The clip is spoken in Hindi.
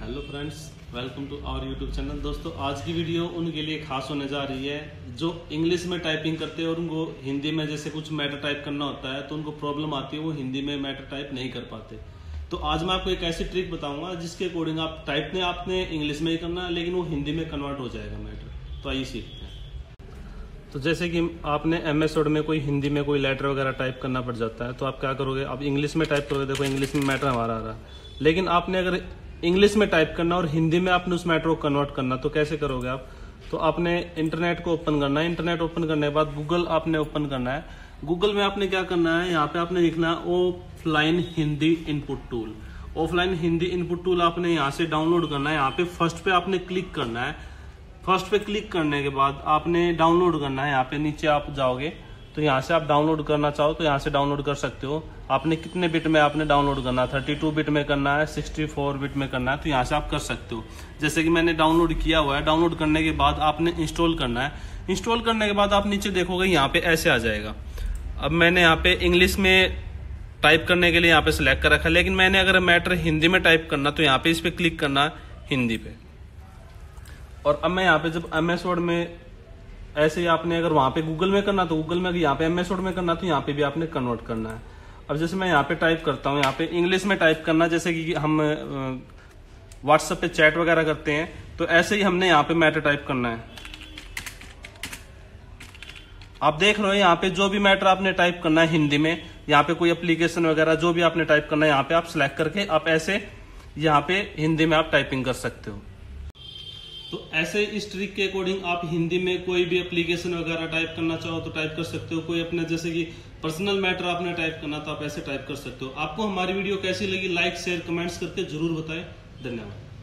Hello friends, welcome to our YouTube channel. दोस्तों, आज की वीडियो उनके लिए खास होने जा रही है जो इंग्लिश में टाइपिंग करते हैं और उनको हिंदी में जैसे कुछ मैटर टाइप करना होता है तो उनको प्रॉब्लम आती है, वो हिंदी में मैटर टाइप नहीं कर पाते। तो आज मैं आपको एक ऐसी ट्रिक बताऊंगा जिसके अकॉर्डिंग आप टाइप ने आपने इंग्लिश में ही करना है लेकिन वो हिंदी में कन्वर्ट हो जाएगा मैटर। तो आइए सीखते हैं। तो जैसे कि आपने MS वर्ड में कोई हिंदी में कोई लेटर वगैरह टाइप करना पड़ जाता है तो आप क्या करोगे, आप इंग्लिश में टाइप करोगे। देखो इंग्लिश में मैटर हमारा आ रहा है, लेकिन आपने अगर इंग्लिश में टाइप करना और हिंदी में आपने उस मैटर को कन्वर्ट करना तो कैसे करोगे आप। तो आपने इंटरनेट को ओपन करना है। इंटरनेट ओपन करने के बाद गूगल आपने ओपन करना है। गूगल में आपने क्या करना है, यहाँ पे आपने लिखना है offline Hindi input tool. Offline Hindi input tool आपने यहाँ से डाउनलोड करना है। यहाँ पे फर्स्ट पे आपने क्लिक करना है। फर्स्ट पे क्लिक करने के बाद आपने डाउनलोड करना है। यहाँ पे नीचे आप जाओगे तो यहाँ से आप डाउनलोड करना चाहो तो यहाँ से डाउनलोड कर सकते हो। आपने कितने बिट में आपने डाउनलोड करना है, 32 बिट में करना है, 64 बिट में करना है, तो यहाँ से आप कर सकते हो। जैसे कि मैंने डाउनलोड किया हुआ है। डाउनलोड करने के बाद आपने इंस्टॉल करना है। इंस्टॉल करने के बाद आप नीचे देखोगे यहाँ पे ऐसे आ जाएगा। अब मैंने यहाँ पे इंग्लिश में टाइप करने के लिए यहाँ पे सिलेक्ट कर रखा है, लेकिन मैंने अगर मैटर हिंदी में टाइप करना तो यहाँ पे इस पे क्लिक करना है हिंदी पे। और अब मैं यहाँ पे जब MS वर्ड में ऐसे ही आपने अगर वहां पे गूगल में करना तो गूगल में, अगर यहाँ पे MS वर्ड में करना तो यहाँ पे भी आपने कन्वर्ट करना है। अब जैसे मैं यहाँ पे टाइप करता हूँ, यहाँ पे इंग्लिश में टाइप करना, जैसे कि हम व्हाट्सएप पे चैट वगैरह करते हैं तो ऐसे ही हमने यहाँ पे मैटर टाइप करना है। आप देख रहे हो यहाँ पे जो भी मैटर आपने टाइप करना है हिंदी में, यहाँ पे कोई एप्लीकेशन वगैरह जो भी आपने टाइप करना है यहाँ पे आप सिलेक्ट करके आप ऐसे यहाँ पे हिंदी में आप टाइपिंग कर सकते हो। तो ऐसे इस ट्रिक के अकॉर्डिंग आप हिंदी में कोई भी एप्लीकेशन वगैरह टाइप करना चाहो तो टाइप कर सकते हो। कोई अपने जैसे कि पर्सनल मैटर आपने टाइप करना तो आप ऐसे टाइप कर सकते हो। आपको हमारी वीडियो कैसी लगी, लाइक शेयर कमेंट्स करके जरूर बताएं। धन्यवाद।